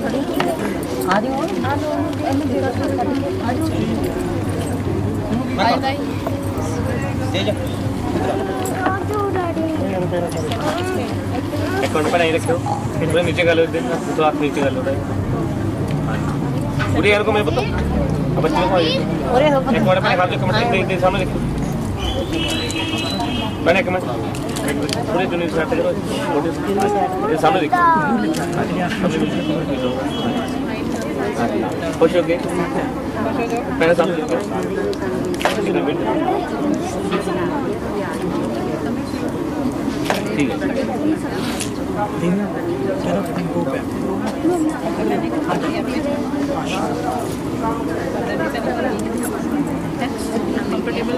bye bye एक minute पर नहीं रखो पूरा नीचे कर लो तो आप नीचे कर लो पूरी यार को मैं बता अब बच्चों को एक मिनट पर खा लो कमेंट देख सामने देखो मैंने एक मिनट पूरे दुनिया से हट जाओ ये सामने देखो खुश हो गए पहले सामने देखो ठीक है कंफर्टेबल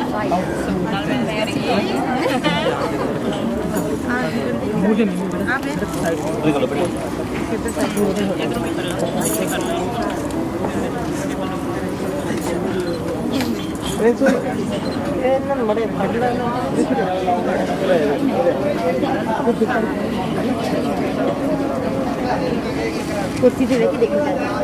कुर्सी से देखिए देखो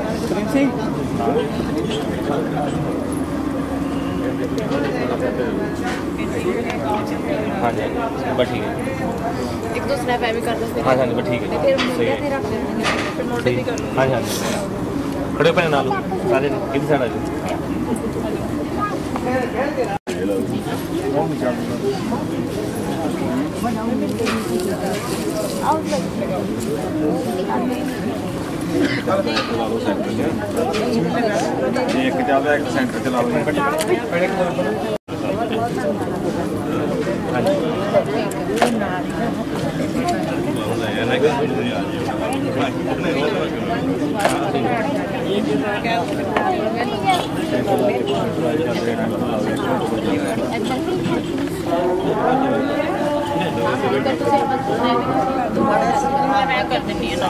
हाँ जी बस ठीक है एक दो स्नैप ऐड कर दो हाँ हाँ बस ठीक है सही है फिर नोट भी कर लो हाँ हाँ खड़े पे ना लो सारे किस साइड आ जाओ एक ज़्यादा एक सेंटर चला लो मैं कर देती हूँ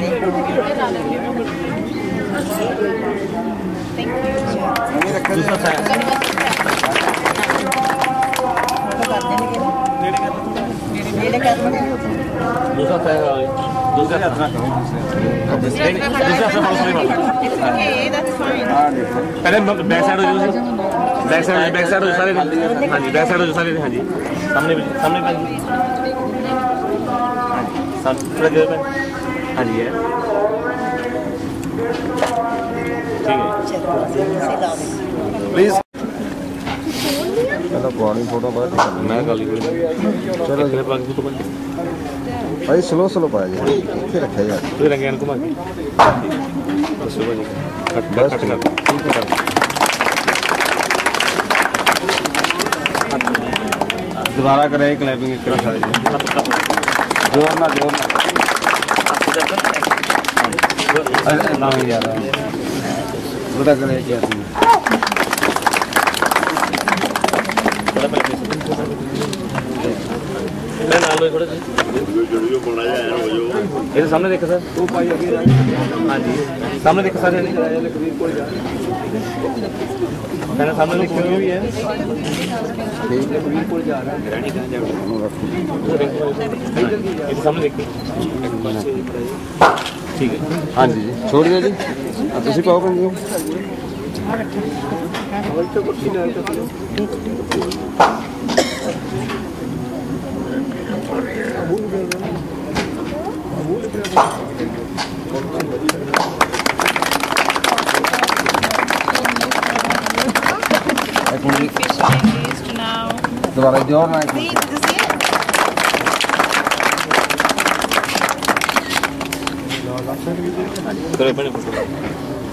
पहले बैक साइड हो जाओ बैक साइड हो सारे हाँ जी बैक साइड हो सारे हाँ जी सामने सामने हाँ जी है ठीक है प्लीज चलो पुरानी फोटो बाद मैं गाली चलो भाई स्लो स्लो पाया जी इतने रखा यार तो रंगयान को मार बस हो जाएगा कट कर दोबारा करें क्लैपिंग एक सारे जोर ना नहीं जा रहा थोड़ा करें क्या ये सामने देखो सर हाँ जी सामने देखो सर मैंने सामने देखो भी है सामने देखिए ठीक है हाँ जी छोड़ दिया जी तुम पाओ बन दोबारा जोर ना करो